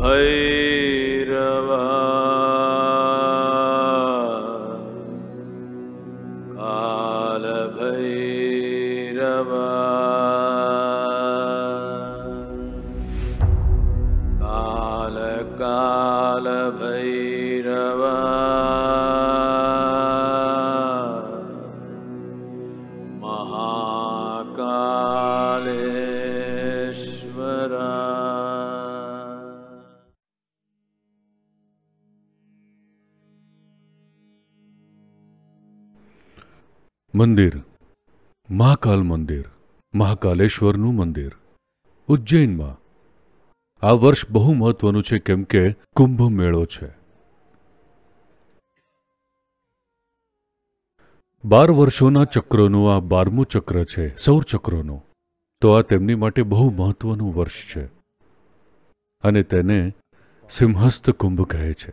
भैरवा काल भैरवा काल काल भैरवा महाकालेश्वरा। મંદિર, મહાકાલ મંદિર, મહાકાલેશ્વરનું મંદિર ઉજ્જૈનમાં આ વર્ષ બહુ મહત્વનું છે, કેમ કે કુંભ મેળો છે. 12 વર્ષોના ચક્રોનું આ 12મું ચક્ર છે, સૌર ચક્રોનું. તો આ તેમની માટે બહુ મહત્વનું વર્ષ છે અને તેને સિંહસ્થ કુંભ કહે છે.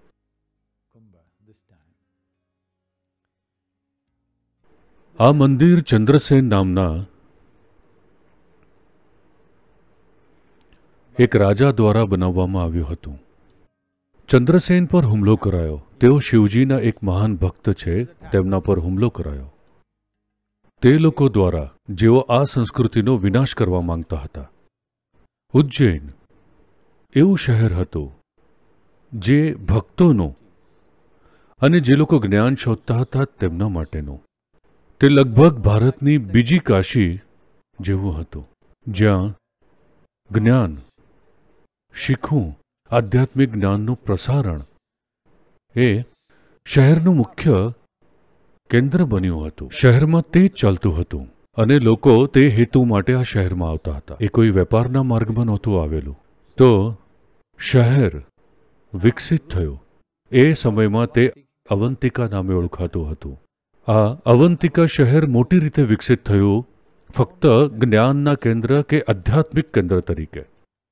આ મંદિર ચંદ્રસેન નામના એક રાજા દ્વારા બનાવવામાં આવ્યું હતું. ચંદ્રસેન પર હુમલો કરાયો. તેઓ શિવજીના એક મહાન ભક્ત છે, તેમના પર હુમલો કરાયો. તે લોકો દ્વારા જેઓ આ સંસ્કૃતિનો વિનાશ કરવા માંગતા હતા. ઉજ્જૈન એવું શહેર હતું જે ભક્તોનું અને જે લોકો જ્ઞાન શોધતા હતા તેમના માટેનું. તે લગભગ ભારતની બીજી કાશી જેવું હતું, જ્યાં જ્ઞાન, શીખવું, આધ્યાત્મિક જ્ઞાનનું પ્રસારણ એ શહેરનું મુખ્ય કેન્દ્ર બન્યું હતું. શહેરમાં તે જ ચાલતું હતું અને લોકો તે હેતુ માટે આ શહેરમાં આવતા હતા. એ કોઈ વેપારના માર્ગમાં નહોતું આવેલું. તો શહેર વિકસિત થયું. એ સમયમાં તે અવંતિકા નામે ઓળખાતું હતું. આ અવંતિકા શહેર મોટી રીતે વિકસિત થયું ફક્ત જ્ઞાનના કેન્દ્ર કે આધ્યાત્મિક કેન્દ્ર તરીકે.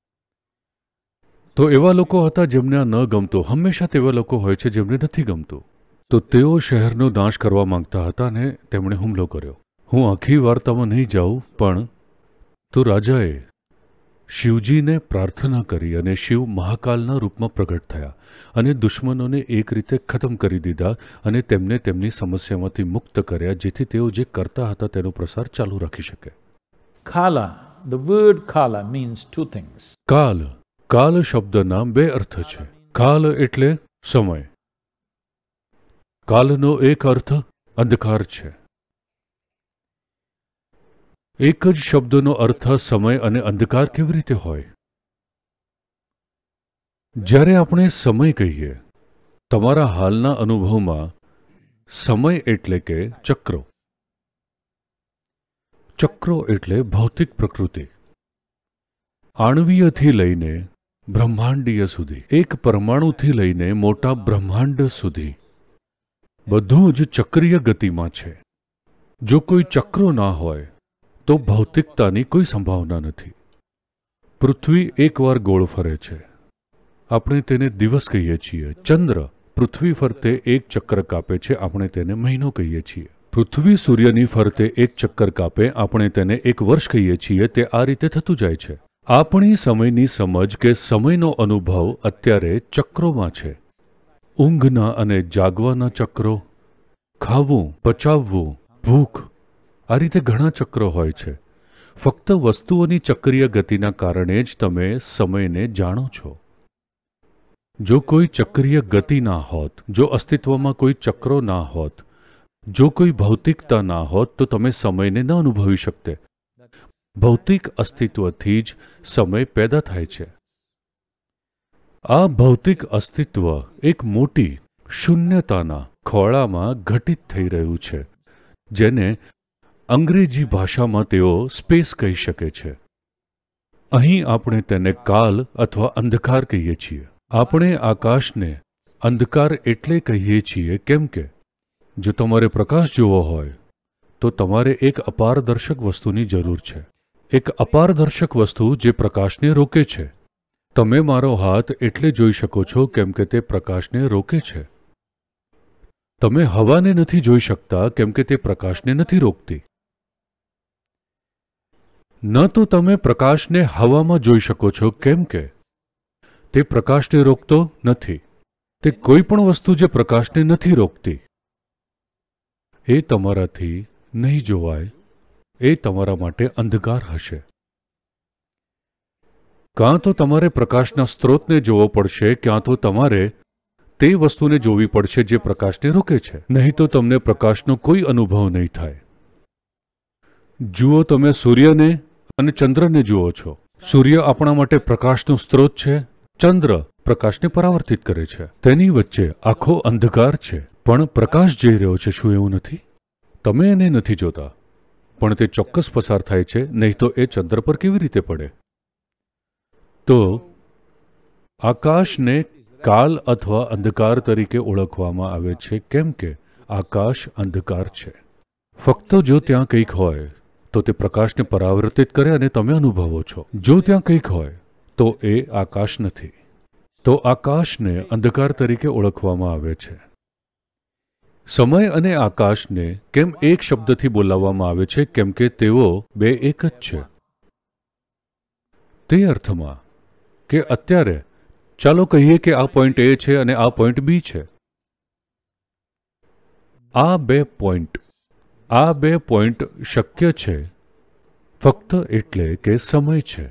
તો એવા લોકો હતા જેમને આ ન ગમતું. હંમેશા તેવા લોકો હોય છે જેમને નથી ગમતું. તો તેઓ શહેરનો નાશ કરવા માંગતા હતા અને તેમણે હુમલો કર્યો. હું આખી વાર્તામાં નહીં જાઉં, પણ તો રાજાએ શિવજીને પ્રાર્થના કરી અને શિવ મહાકાલના રૂપમાં પ્રગટ થયા અને દુશ્મનોને એક રીતે ખતમ કરી દીધા અને તેમને તેમની સમસ્યામાંથી મુક્ત કર્યા, જેથી તેઓ જે કરતા હતા તેનો પ્રસાર ચાલુ રાખી શકે. Kala, the word kala means two things. કાલ, કાલ શબ્દના બે અર્થ છે. કાલ એટલે સમય. કાલનો એક અર્થ અંધકાર છે. એક જ શબ્દનો અર્થ સમય અને અંધકાર કેવી રીતે હોય? જ્યારે આપણે સમય કહીએ, તમારા હાલના અનુભવમાં સમય એટલે કે ચક્રો. ચક્રો એટલે ભૌતિક પ્રકૃતિ. આણવીયથી લઈને બ્રહ્માંડીય સુધી, એક પરમાણુથી લઈને મોટા બ્રહ્માંડ સુધી બધું જ ચક્રીય ગતિમાં છે. જો કોઈ ચક્રો ના હોય તો ભૌતિકતાની કોઈ સંભાવના નથી. પૃથ્વી એકવાર ગોળ ફરે છે. આપણે તેને દિવસ કહીએ છીએ. ચંદ્ર પૃથ્વી ફરતે એક ચક્ર કાપે છે, આપણે તેને મહિનો કહીએ છીએ. પૃથ્વી સૂર્યની ફરતે એક ચક્કર કાપે, આપણે તેને એક વર્ષ કહીએ છીએ. તે આ રીતે થતું જાય છે. આપણી સમયની સમજ કે સમયનો અનુભવ અત્યારે ચક્રોમાં છે. ઊંઘના અને જાગવાના ચક્રો, ખાવું, પચાવવું, ભૂખ, આ રીતે ઘણા ચક્રો હોય છે. ફક્ત વસ્તુઓની ચક્રીય ગતિના કારણે જ તમે સમયને જાણો છો. જો કોઈ ચક્રીય ગતિ ના હોત, જો અસ્તિત્વમાં કોઈ ચક્રો ના હોત, જો કોઈ ભૌતિકતા ના હોત, તો તમે સમયને ન અનુભવી શકતે. ભૌતિક અસ્તિત્વથી જ સમય પેદા થાય છે. આ ભૌતિક અસ્તિત્વ એક મોટી શૂન્યતાના ખોળામાં ઘટિત થઈ રહ્યું છે, જેને અંગ્રેજી ભાષામાં તેઓ સ્પેસ કહી શકે છે. અહીં આપણે તેને કાલ અથવા અંધકાર કહીએ છીએ. આપણે આકાશને અંધકાર એટલે કહીએ છીએ કેમ કે જો તમારે પ્રકાશ જોવો હોય તો તમારે એક અપારદર્શક વસ્તુની જરૂર છે. એક અપારદર્શક વસ્તુ જે પ્રકાશને રોકે છે. તમે મારો હાથ એટલે જોઈ શકો છો કેમ કે તે પ્રકાશને રોકે છે. તમે હવાને નથી જોઈ શકતા કેમ કે તે પ્રકાશને નથી રોકતી. ન તો તમે પ્રકાશને હવામાં જોઈ શકો છો કેમ કે તે પ્રકાશને રોકતો નથી. તે કોઈ પણ વસ્તુ જે પ્રકાશને નથી રોકતી એ તમારાથી નહીં જોવાય, એ તમારા માટે અંધકાર હશે. કાં તો તમારે પ્રકાશના સ્ત્રોતને જોવો પડશે, ક્યાં તો તમારે તે વસ્તુને જોવી પડશે જે પ્રકાશને રોકે છે. નહીં તો તમને પ્રકાશનો કોઈ અનુભવ નહીં થાય. જુઓ, તમે સૂર્યને અને ચંદ્રને જુઓ છો. સૂર્ય આપણા માટે પ્રકાશનો સ્ત્રોત છે, ચંદ્ર પ્રકાશને પરાવર્તિત કરે છે. તેની વચ્ચે આખો અંધકાર છે, પણ પ્રકાશ જઈ રહ્યો છે. શું એવું નથી? તમે એને નથી જોતા, પણ તે ચોક્કસ પસાર થાય છે, નહીં તો એ ચંદ્ર પર કેવી રીતે પડે? તો આકાશને કાલ અથવા અંધકાર તરીકે ઓળખવામાં આવે છે, કેમ કે આકાશ અંધકાર છે. ફક્ત જો ત્યાં કંઈક હોય તો તે પ્રકાશને પરાવર્તિત કરે અને તમે અનુભવો છો. જો ત્યાં કંઈક હોય તો એ આકાશ નથી. તો આકાશને અંધકાર તરીકે ઓળખવામાં આવે છે. સમય અને આકાશને કેમ એક શબ્દથી બોલાવવામાં આવે છે? કેમ કે તેઓ બે એક જ છે. તે અર્થમાં કે અત્યારે ચાલો કહીએ કે આ પોઈન્ટ એ છે અને આ પોઈન્ટ બી છે. આ બે પોઈન્ટ શક્ય છે ફક્ત એટલે કે સમય છે.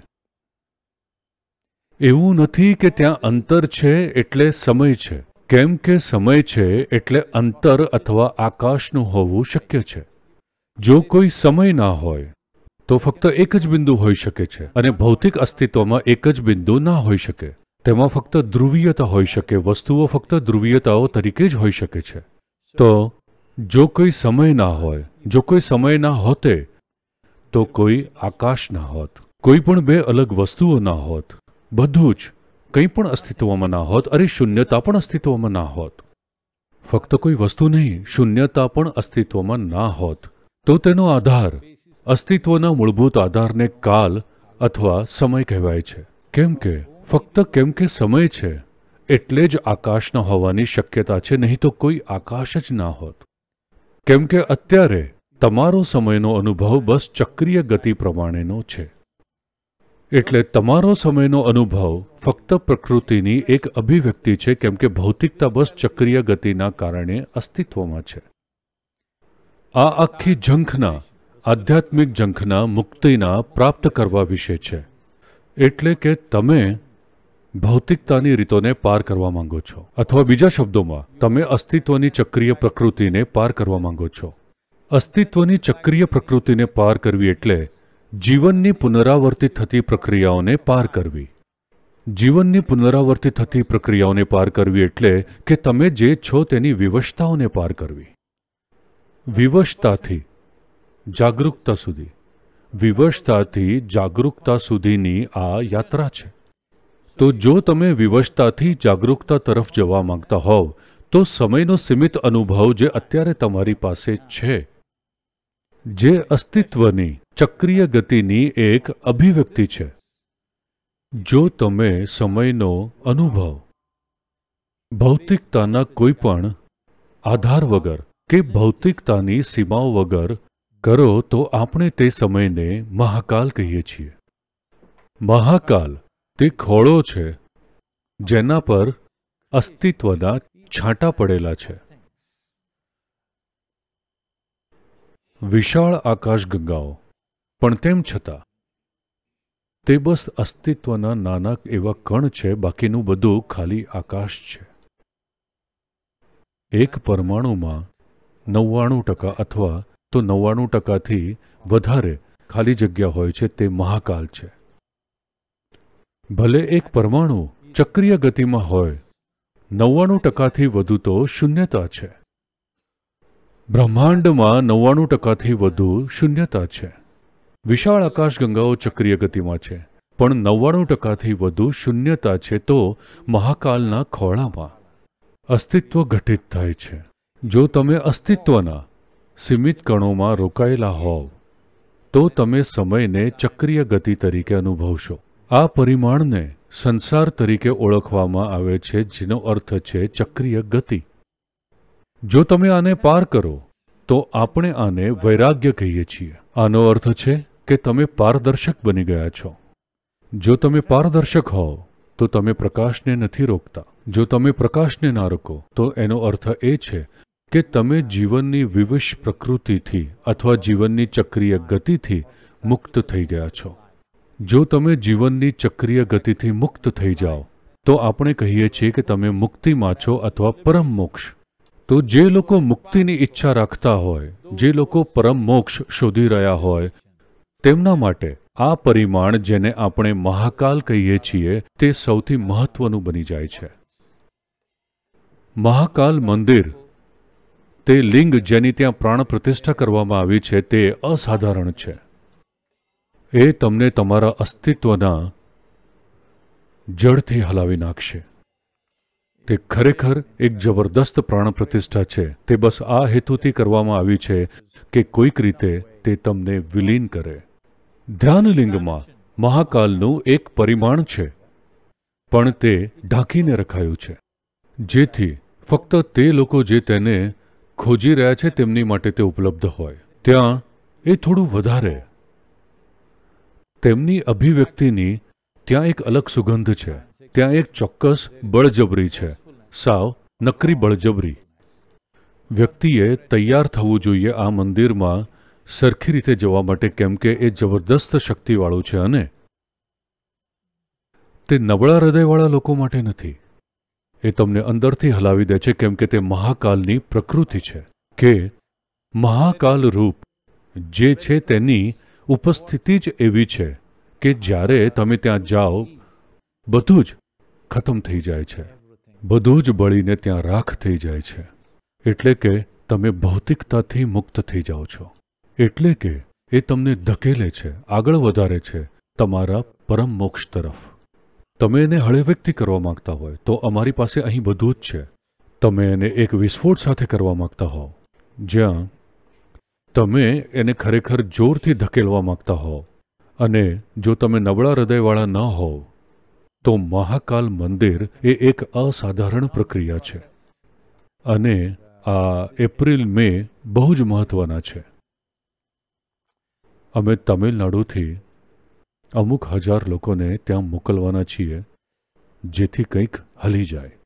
એવું નથી કે ત્યાં અંતર છે એટલે સમય છે. કેમ કે સમય છે એટલે અંતર અથવા આકાશનું હોવું શક્ય છે. જો કોઈ સમય ના હોય તો ફક્ત એક જ બિંદુ હોઈ શકે છે, અને ભૌતિક અસ્તિત્વમાં એક જ બિંદુ ના હોઈ શકે. તેમાં ફક્ત ધ્રુવીયતા હોઈ શકે. વસ્તુઓ ફક્ત ધ્રુવીયતાઓ તરીકે જ હોઈ શકે છે. તો જો કોઈ સમય ના હોય, જો કોઈ સમય ના હોતે તો કોઈ આકાશ ના હોત. કોઈ પણ બે અલગ વસ્તુઓ ના હોત. બધું જ કંઈ પણ અસ્તિત્વમાં ના હોત. અરે, શૂન્યતા પણ અસ્તિત્વમાં ના હોત. ફક્ત કોઈ વસ્તુ નહીં, શૂન્યતા પણ અસ્તિત્વમાં ના હોત. તો તેનો આધાર, અસ્તિત્વના મૂળભૂત આધારને કાલ અથવા સમય કહેવાય છે. કેમ કે સમય છે એટલે જ આકાશ ન હોવાની શક્યતા છે, નહીં તો કોઈ આકાશ જ ના હોત. કેમ કે અત્યારે તમારો સમયનો અનુભવ બસ ચક્રીય ગતિ પ્રમાણેનો છે. એટલે તમારો સમયનો અનુભવ ફક્ત પ્રકૃતિની એક અભિવ્યક્તિ છે, કેમ કે ભૌતિકતા બસ ચક્રીય ગતિના કારણે અસ્તિત્વમાં છે. આ આખી ઝંખના, આધ્યાત્મિક ઝંખના મુક્તિના પ્રાપ્ત કરવા વિશે છે. એટલે કે તમે ભૌતિકતાની રીતોને પાર કરવા માંગો છો, અથવા બીજા શબ્દોમાં તમે અસ્તિત્વની ચક્રીય પ્રકૃતિને પાર કરવા માંગો છો. અસ્તિત્વની ચક્રીય પ્રકૃતિને પાર કરવી એટલે જીવનની પુનરાવર્તિત થતી પ્રક્રિયાઓને પાર કરવી. જીવનની પુનરાવર્તિત થતી પ્રક્રિયાઓને પાર કરવી એટલે કે તમે જે છો તેની વિવશતાઓને પાર કરવી. વિવશતાથી જાગૃતતા સુધી, વિવશતાથી જાગૃતતા સુધીની આ યાત્રા છે. તો જો તમે વિવશતાથી જાગૃતતા તરફ જવા માંગતા હોવ તો સમયનો સીમિત અનુભવ જે અત્યારે તમારી પાસે છે, જે અસ્તિત્વની ચક્રીય ગતિની એક અભિવ્યક્તિ છે, જો તમે સમયનો અનુભવ ભૌતિકતાના કોઈ પણ આધાર વગર કે ભૌતિકતાની સીમાઓ વગર કરો તો આપણે તે સમયને મહાકાલ કહીએ છીએ. મહાકાલ તે ખોળો છે જેના પર અસ્તિત્વના છાંટા પડેલા છે. વિશાળ આકાશગંગાઓ, પણ તેમ છતાં તે બસ અસ્તિત્વના નાના એવા કણ છે, બાકીનું બધું ખાલી આકાશ છે. એક પરમાણુમાં 99% અથવા તો 99%થી વધારે ખાલી જગ્યા હોય છે. તે મહાકાલ છે. ભલે એક પરમાણુ ચક્રીય ગતિમાં હોય, 99%થી વધુ તો શૂન્યતા છે. બ્રહ્માંડમાં 99%થી વધુ શૂન્યતા છે. વિશાળ આકાશગંગાઓ ચક્રીય ગતિમાં છે, પણ 99%થી વધુ શૂન્યતા છે. તો મહાકાલના ખોળામાં અસ્તિત્વ ઘટિત થાય છે. જો તમે અસ્તિત્વના સીમિત કણોમાં રોકાયેલા હોવ તો તમે સમયને ચક્રીય ગતિ તરીકે અનુભવશો. આ પરિમાણને સંસાર તરીકે ઓળખવામાં આવે છે, જેનો અર્થ છે ચક્રીય ગતિ. જો તમે આને પાર કરો તો આપણે આને વૈરાગ્ય કહીએ છીએ. આનો અર્થ છે કે તમે પારદર્શક બની ગયા છો. જો તમે પારદર્શક હોવ તો તમે પ્રકાશને નથી રોકતા. જો તમે પ્રકાશને ના રોકો તો એનો અર્થ એ છે કે તમે જીવનની વિવિશ પ્રકૃતિથી અથવા જીવનની ચક્રીય ગતિથી મુક્ત થઈ ગયા છો. જો તમે જીવનની ચક્રીય ગતિથી મુક્ત થઈ જાઓ તો આપણે કહીએ છીએ કે તમે મુક્તિમાં છો અથવા પરમ મોક્ષ. તો જે લોકો મુક્તિની ઈચ્છા રાખતા હોય, જે લોકો પરમ મોક્ષ શોધી રહ્યા હોય, તેમના માટે આ પરિમાણ જેને આપણે મહાકાલ કહીએ છીએ તે સૌથી મહત્વનું બની જાય છે. મહાકાલ મંદિર, તે લિંગ જેની ત્યાં પ્રાણ પ્રતિષ્ઠા કરવામાં આવી છે, તે અસાધારણ છે. એ તમને તમારા અસ્તિત્વના જડથી હલાવી નાખશે. તે ખરેખર એક જબરદસ્ત પ્રાણ પ્રતિષ્ઠા છે. તે બસ આ હેતુથી કરવામાં આવી છે કે કોઈક રીતે તે તમને વિલીન કરે. ધ્યાનલિંગમાં મહાકાલનું એક પરિમાણ છે, પણ તે ઢાંકીને રખાયું છે, જેથી ફક્ત તે લોકો જે તેને ખોજી રહ્યા છે તેમની માટે તે ઉપલબ્ધ હોય. ત્યાં એ થોડું વધારે, તેમની અભિવ્યક્તિની ત્યાં એક અલગ સુગંધ છે. ત્યાં એક ચોક્કસ બળજબરી છે, સાવ નકરી બળજબરી. વ્યક્તિએ તૈયાર થવું જોઈએ આ મંદિરમાં સરખી રીતે જવા માટે, કેમ કે એ જબરદસ્ત શક્તિવાળું છે અને તે નબળા હૃદયવાળા લોકો માટે નથી. એ તમને અંદરથી હલાવી દે છે, કેમ કે તે મહાકાલની પ્રકૃતિ છે કે મહાકાલ રૂપ જે છે તેની ઉપસ્થિતિ જ એવી છે કે જ્યારે તમે ત્યાં જાઓ બધું જ ખતમ થઈ જાય છે, બધું જ બળીને ત્યાં રાખ થઈ જાય છે. એટલે કે તમે ભૌતિકતાથી મુક્ત થઈ જાઓ છો. એટલે કે એ તમને ધકેલે છે, આગળ વધારે છે તમારા પરમ મોક્ષ તરફ. તમે એને હળવેકથી કરવા માંગતા હોય તો અમારી પાસે અહીં બધું જ છે. તમે એને એક વિસ્ફોટ સાથે કરવા માંગતા હો, જ્યાં તમે એને ખરેખર જોરથી ધકેલવા માંગતા હો, અને જો તમે નબળા હૃદયવાળા ન હોવ તો મહાકાલ મંદિર એ એક અસાધારણ પ્રક્રિયા છે. અને આ એપ્રિલ મે બહુ જ મહત્વના છે. અમે તમિલનાડુથી અમુક હજાર લોકોને ત્યાં મોકલવાના છીએ, જેથી કંઈક હલી જાય.